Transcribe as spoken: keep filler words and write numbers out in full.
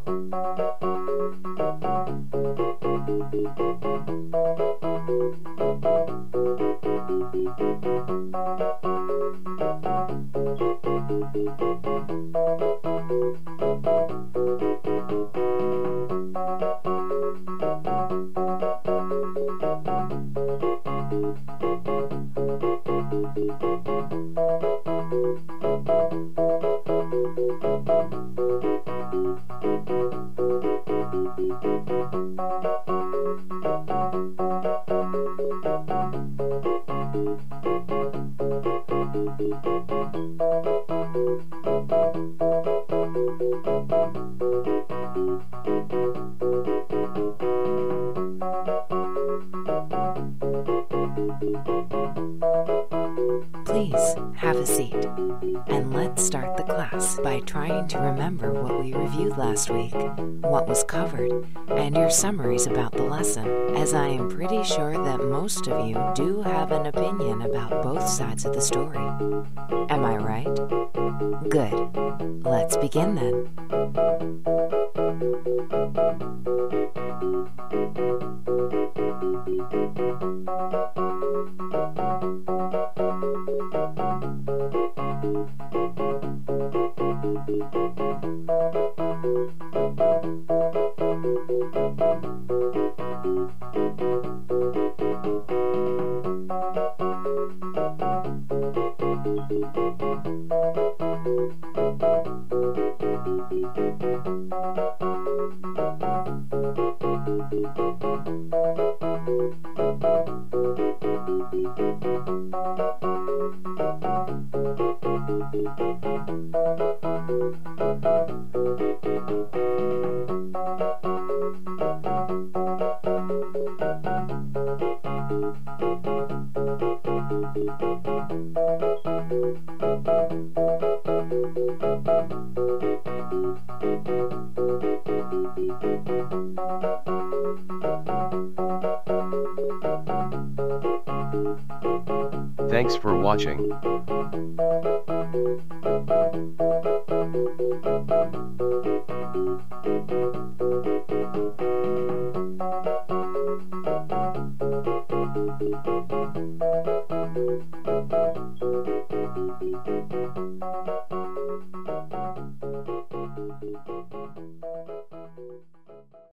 Please have a seat, and let's start the class by trying to remember what we reviewed last week, what was covered, and your summaries about the lesson, as I am pretty sure that most of you do have an opinion about both sides of the story. Am I right? Good. Let's begin then. Thanks for watching.